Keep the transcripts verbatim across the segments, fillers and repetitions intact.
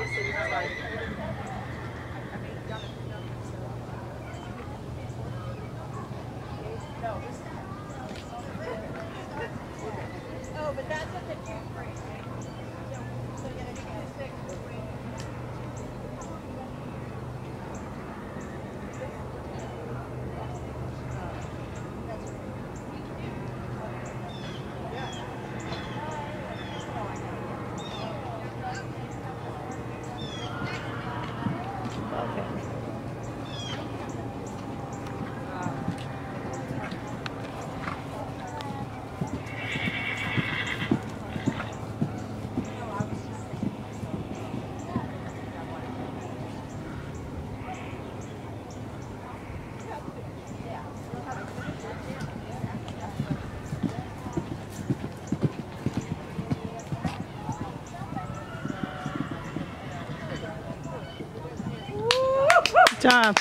Good job.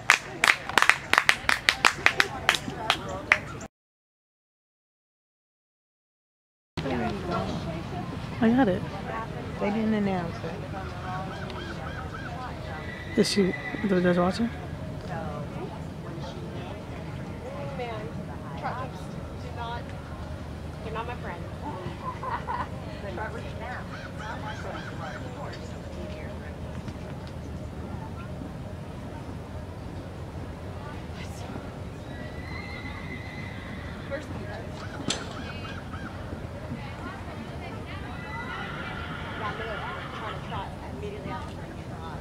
I got it. They didn't announce it. Is she, the judge watching? Man, trust. Do not. You're not my friend. First thing does. Yeah, I'm gonna try to trot immediately after the trot.